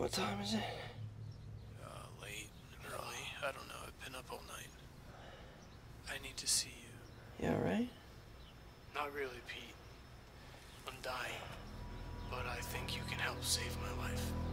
What time is it? Late and early. I don't know. I've been up all night. I need to see you. You alright? Not really, Pete. I'm dying. But I think you can help save my life.